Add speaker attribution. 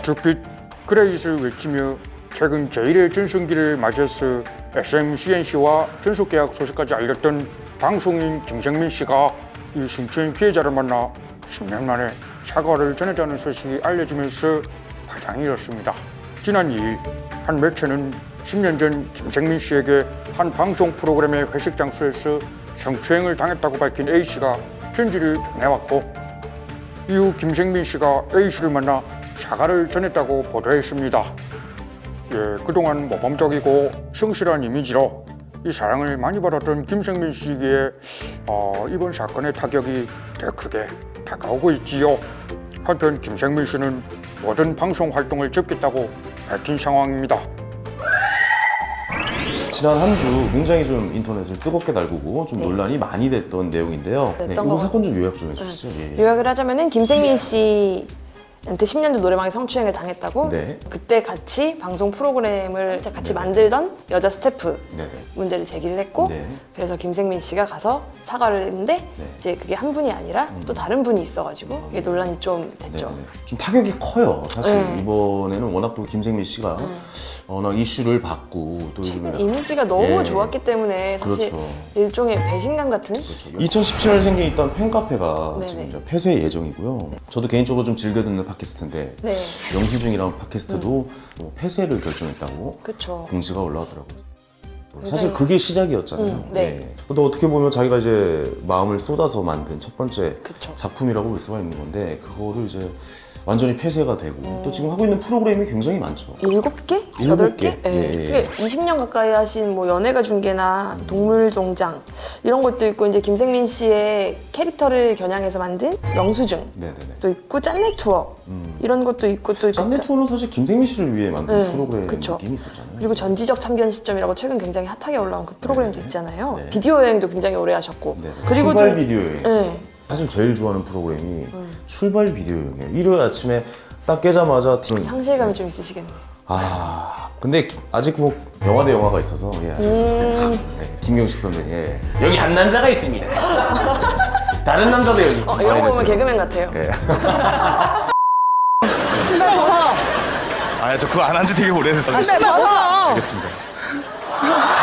Speaker 1: 주빛 그레이를 외치며 최근 제1의 전성기를 맞이해서 SMCNC와 전속계약 소식까지 알렸던 방송인 김생민 씨가 이 성추행 피해자를 만나 10년 만에 사과를 전했다는 소식이 알려지면서 파장이 일었습니다. 지난 2일 한 매체는 10년 전 김생민 씨에게 한 방송 프로그램의 회식 장소에서 성추행을 당했다고 밝힌 A씨가 편지를 보내왔고, 이후 김생민 씨가 A씨를 만나 사과를 전했다고 보도했습니다. 그동안 모범적이고 성실한 이미지로 이 사랑을 많이 받았던 김생민 씨에게 이번 사건의 타격이 더 크게 다가오고 있지요. 한편 김생민 씨는 모든 방송 활동을 접겠다고 밝힌 상황입니다.
Speaker 2: 지난 한 주 굉장히 좀 인터넷을 뜨겁게 달구고 좀 논란이 많이 됐던 내용인데요. 이번 사건 좀 요약 좀 해주시죠.
Speaker 3: 요약을 하자면은 김생민 씨한테 10년 전 노래방에 성추행을 당했다고. 그때 같이 방송 프로그램을 같이 만들던 여자 스태프 문제를 제기를 했고, 그래서 김생민 씨가 가서 사과를 했는데 이제 그게 한 분이 아니라 또 다른 분이 있어가지고 이게 논란이 좀 됐죠.
Speaker 2: 좀 타격이 커요. 사실 이번에는 워낙 또 김생민 씨가 워낙 이슈를 받고 또
Speaker 3: 이미지가 너무 좋았기 때문에 사실 일종의 배신감 같은.
Speaker 2: 2017년생에 있던 팬카페가 지금 이제 폐쇄 예정이고요. 저도 개인적으로 좀 즐겨 듣는 팟캐스트인데 영수증이라는 팟캐스트도 폐쇄를 결정했다고 공지가 올라오더라고요. 사실 그게 시작이었잖아요. 근데 어떻게 보면 자기가 이제 마음을 쏟아서 만든 첫 번째 작품이라고 볼 수가 있는 건데, 그거를 이제 완전히 폐쇄가 되고 또 지금 하고 있는 프로그램이 굉장히 많죠.
Speaker 3: 7개? 8개? 네. 20년 가까이 하신 뭐 연예가 중계나 동물종장 이런 것도 있고, 이제 김생민 씨의 캐릭터를 겨냥해서 만든 영수증 또 있고, 짠내 투어 이런 것도 있고, 또
Speaker 2: 짠내 투어는 사실 김생민 씨를 위해 만든 프로그램 느낌이 있었잖아요.
Speaker 3: 그리고 전지적 참견 시점이라고 최근 굉장히 핫하게 올라온 그 프로그램도 있잖아요. 비디오 여행도 굉장히 오래 하셨고, 그리고
Speaker 2: 출발 비디오 여행. 사실 제일 좋아하는 프로그램이 출발 비디오 여행이에요. 일요일 아침에 딱 깨자마자
Speaker 3: 상실감이 좀 있으시겠네요.
Speaker 2: 근데 아직 뭐 영화 대 영화가 있어서 김경식 선배님 여기 한 남자가 있습니다. 다른 남자도 여기.
Speaker 3: 이런 거 보면 개그맨 같아요. 신발 벗어.
Speaker 4: 저 그거 안 한 지 되게 오래됐어요.
Speaker 3: 신발 벗어.
Speaker 4: 알겠습니다.